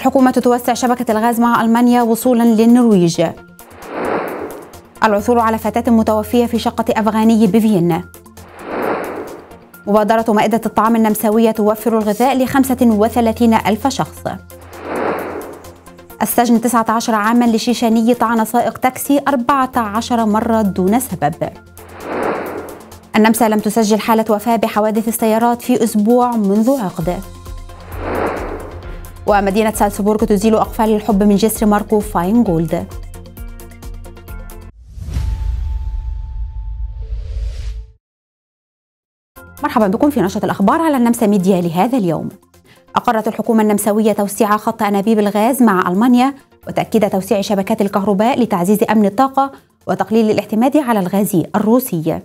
الحكومة توسع شبكة الغاز مع ألمانيا وصولا للنرويج. العثور على فتاة متوفية في شقة أفغاني بفيينا. مبادرة مائدة الطعام النمساوية توفر الغذاء ل35 ألف شخص. السجن 19 عاما لشيشاني طعن سائق تاكسي 14 مرة دون سبب. النمسا لم تسجل حالة وفاة بحوادث السيارات في أسبوع منذ عقد. ومدينة سالزبورغ تزيل أقفال الحب من جسر ماركو فاينغولد. مرحبا بكم في نشرة الأخبار على النمسا ميديا لهذا اليوم. أقرت الحكومة النمساوية توسيع خط أنابيب الغاز مع ألمانيا وتأكيد توسيع شبكات الكهرباء لتعزيز أمن الطاقة وتقليل الاعتماد على الغاز الروسي.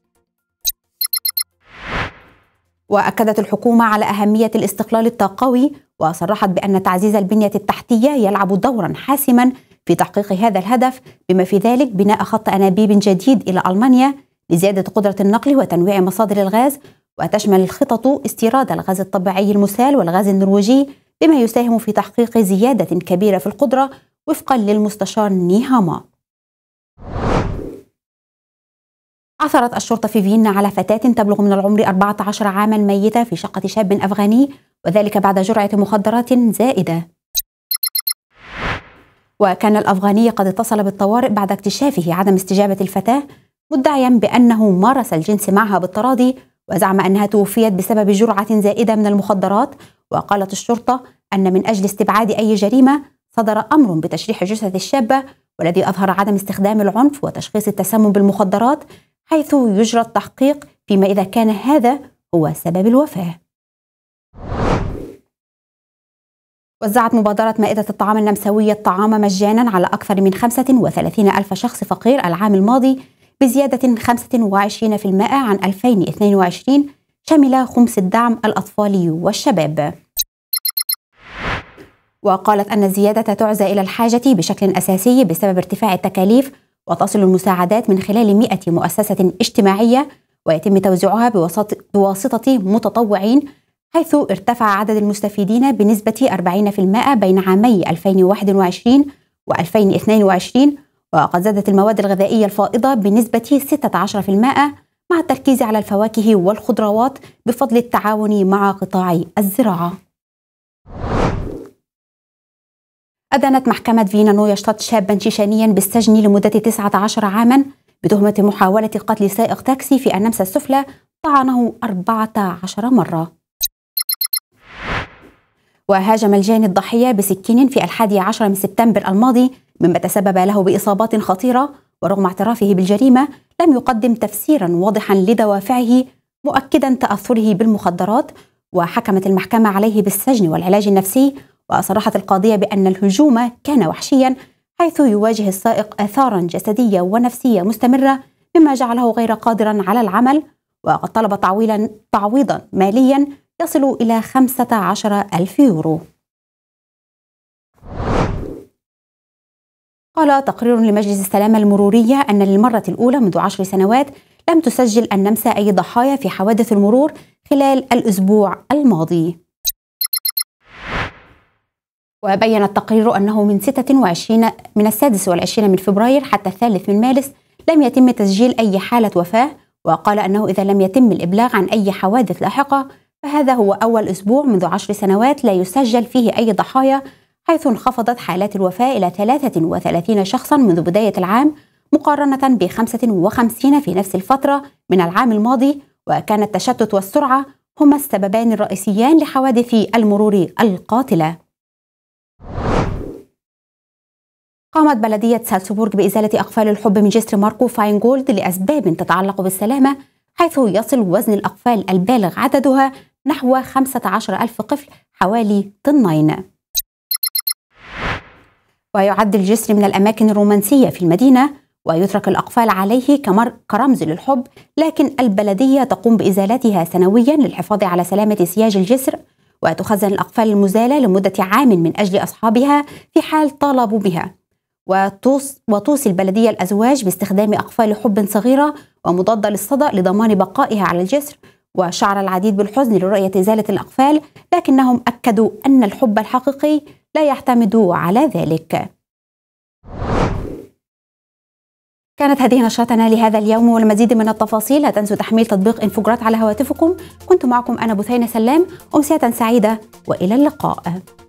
وأكدت الحكومة على أهمية الاستقلال الطاقوي وصرحت بأن تعزيز البنية التحتية يلعب دورا حاسما في تحقيق هذا الهدف، بما في ذلك بناء خط أنابيب جديد إلى ألمانيا لزيادة قدرة النقل وتنويع مصادر الغاز، وتشمل الخطط استيراد الغاز الطبيعي المسال والغاز النرويجي بما يساهم في تحقيق زيادة كبيرة في القدرة وفقا للمستشار نيهاما. عثرت الشرطة في فيينا على فتاة تبلغ من العمر 14 عاما ميتة في شقة شاب أفغاني، وذلك بعد جرعة مخدرات زائدة. وكان الأفغاني قد اتصل بالطوارئ بعد اكتشافه عدم استجابة الفتاة، مدعيا بأنه مارس الجنس معها بالتراضي، وزعم أنها توفيت بسبب جرعة زائدة من المخدرات. وقالت الشرطة أن من أجل استبعاد أي جريمة صدر أمر بتشريح جثث الشابة، والذي أظهر عدم استخدام العنف وتشخيص التسمم بالمخدرات، حيث يجرى التحقيق فيما إذا كان هذا هو سبب الوفاة. وزعت مبادرة مائدة الطعام النمساوية الطعام مجانا على أكثر من 35 ألف شخص فقير العام الماضي، بزيادة 25% عن 2022، شاملة خمس الدعم الأطفال والشباب. وقالت أن الزيادة تعزى إلى الحاجة بشكل أساسي بسبب ارتفاع التكاليف، وتصل المساعدات من خلال 100 مؤسسة اجتماعية ويتم توزيعها بواسطة متطوعين، حيث ارتفع عدد المستفيدين بنسبة 40% بين عامي 2021 و2022. وقد زادت المواد الغذائية الفائضة بنسبة 16% مع التركيز على الفواكه والخضروات بفضل التعاون مع قطاع الزراعة. أدانت محكمة فيينا نويشتات شابا شيشانيا بالسجن لمدة 19 عاما بتهمة محاولة قتل سائق تاكسي في النمسا السفلى طعنه 14 مرة. وهاجم الجاني الضحية بسكين في 11 من سبتمبر الماضي، مما تسبب له بإصابات خطيرة، ورغم اعترافه بالجريمة لم يقدم تفسيرا واضحا لدوافعه، مؤكدا تأثره بالمخدرات. وحكمت المحكمة عليه بالسجن والعلاج النفسي، وصرحت القاضية بأن الهجوم كان وحشيا، حيث يواجه السائق آثارا جسدية ونفسية مستمرة مما جعله غير قادرا على العمل، وقد طلب تعويضا ماليا يصل إلى 15,000 يورو. قال تقرير لمجلس السلامة المرورية أن للمرة الأولى منذ 10 سنوات لم تسجل النمسا أي ضحايا في حوادث المرور خلال الأسبوع الماضي. وبين التقرير أنه من 26 من فبراير حتى 3 من مارس لم يتم تسجيل أي حالة وفاة، وقال أنه إذا لم يتم الإبلاغ عن أي حوادث لاحقة فهذا هو أول أسبوع منذ 10 سنوات لا يسجل فيه أي ضحايا، حيث انخفضت حالات الوفاة إلى 33 شخصا منذ بداية العام مقارنة ب55 في نفس الفترة من العام الماضي. وكان التشتت والسرعة هما السببان الرئيسيان لحوادث المرور القاتلة. قامت بلدية سالزبورغ بإزالة أقفال الحب من جسر ماركو فاينغولد لأسباب تتعلق بالسلامة، حيث يصل وزن الأقفال البالغ عددها نحو 15,000 قفل، حوالي طنين. ويعد الجسر من الأماكن الرومانسية في المدينة، ويترك الأقفال عليه كرمز للحب، لكن البلدية تقوم بإزالتها سنويا للحفاظ على سلامة سياج الجسر، وتخزن الأقفال المزالة لمدة عام من أجل أصحابها في حال طالبوا بها. وتوصي البلدية الأزواج باستخدام أقفال حب صغيرة ومضادة للصدأ لضمان بقائها على الجسر، وشعر العديد بالحزن لرؤية إزالة الأقفال، لكنهم أكدوا أن الحب الحقيقي لا يعتمد على ذلك. كانت هذه نشرتنا لهذا اليوم، والمزيد من التفاصيل لا تنسوا تحميل تطبيق انفوجرات على هواتفكم. كنت معكم أنا بثينة سلام، أمسية سعيدة وإلى اللقاء.